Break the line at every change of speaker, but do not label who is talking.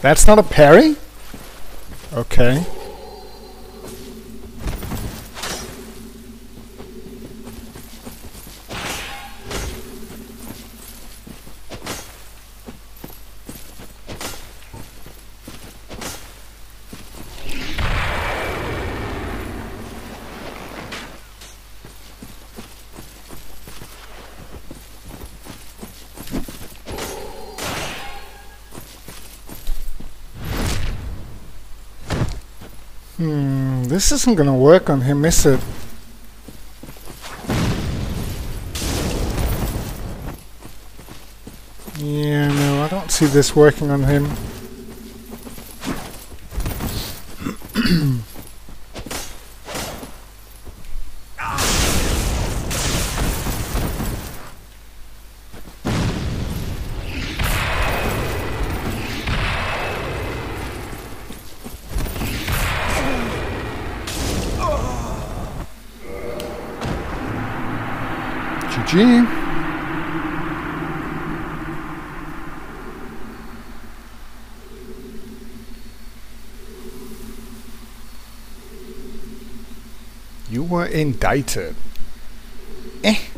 That's not a parry? Okay. This isn't gonna work on him, is it? Yeah, no, I don't see this working on him. GG. You were indicted. Eh.